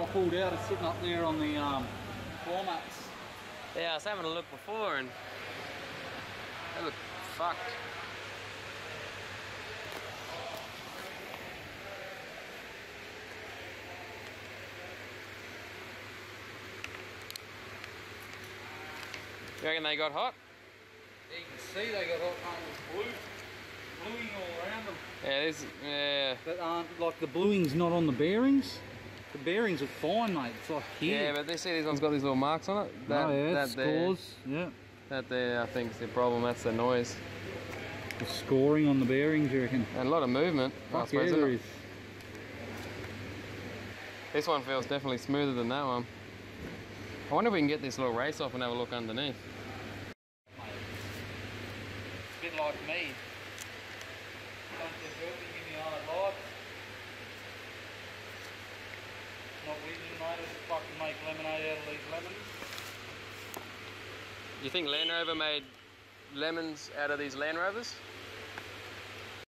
I pulled out is sitting up there on the floor mats. Yeah, I was having a look before and they look fucked. You reckon they got hot? Yeah, you can see they got hot bluing all around them. Yeah, But like the bluing's not on the bearings. The bearings are fine, mate. It's like here. Yeah, but they see these ones got these little marks on it. Oh yeah, scores. Yeah. That there, I think, is the problem. That's the noise. The scoring on the bearings, you reckon? And a lot of movement. Fuck yeah, there is. This one feels definitely smoother than that one. I wonder if we can get this little race off and have a look underneath. It's a bit like me. Don't get working, give me hard life. Not with you, mate. I just fucking make lemonade out of these lemons. You think Land Rover made lemons out of these Land Rovers?